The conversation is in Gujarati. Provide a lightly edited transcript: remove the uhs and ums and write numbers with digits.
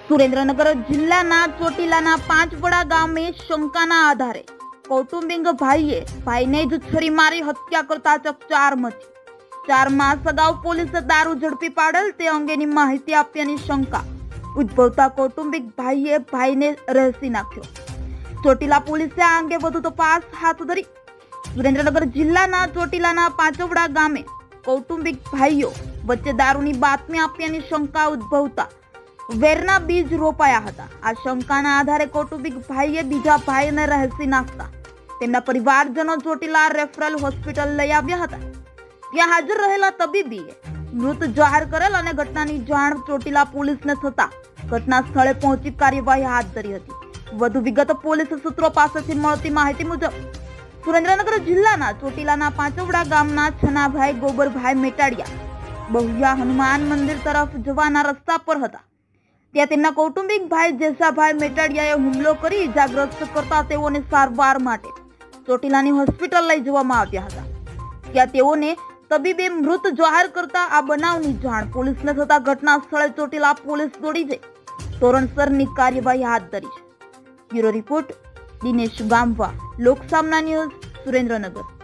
સુરેન્દ્રનગર જિલ્લાના ચોટીલાના પાંચવડા ગામે શંકાના આધારે કૌટુંબિક ભાઈએ ભાઈને જ છરી મારી હત્યા કરતા ચકચાર મચી। 4 માસ અગાઉ પોલીસે દારૂ ઝડપી પાડેલ તે અંગેની માહિતી આપ્યાની શંકા ઉદ્ભવતા કૌટુંબિક ભાઈએ ભાઈને રહેસી નાખ્યો। ચોટીલા પોલીસે આ અંગે વધુ તપાસ હાથ ધરી। સુરેન્દ્રનગર જિલ્લાના ચોટીલાના પાંચવડા ગામે કૌટુંબિક ભાઈઓ વચ્ચે દારૂની બાતમી આપ્યાની શંકા ઉદ્ભવતા વેરના બીજ રોપાયા હતા। આ શંકાના આધારે કૌટુંબિક ભાઈએ બીજા ભાઈને રહેસી નાખતા તેમના પરિવારજનો ચોટીલા રેફરલ હોસ્પિટલ લઈ આવ્યા હતા। ત્યાં હાજર રહેલા તબીબીએ મૃત જાહેર કરેલ અને ઘટનાની જાણ ચોટીલા પોલીસને થતા ઘટના સ્થળે પહોંચી કાર્યવાહી હાથ ધરી હતી। વધુ વિગત પોલીસ સૂત્રો પાસેથી મળતી માહિતી મુજબ સુરેન્દ્રનગર જિલ્લાના ચોટીલાના પાંચવડા ગામના છનાભાઈ ગોબરભાઈ મેટાડિયા બહુયા હનુમાન મંદિર તરફ જવાના રસ્તા પર હતા। ત્યાં તેમના કૌટુંબિક ભાઈ જેસાભાઈ મેટાડિયાએ હુમલો કરી ઇજાગ્રસ્ત કરતા તેઓને સારવાર માટે ચોટીલાની હોસ્પિટલ લઈ જવામાં આવ્યા હતા। ત્યાં તેઓને તબીબે મૃત જાહેર કરતા આ બનાવની જાણ પોલીસને થતા ઘટના સ્થળે ચોટીલા પોલીસ દોડી જઈ ધોરણસરની કાર્યવાહી હાથ ધરી છે। Bureau report Dinesh Gamva, Loksamna news, Surendranagar.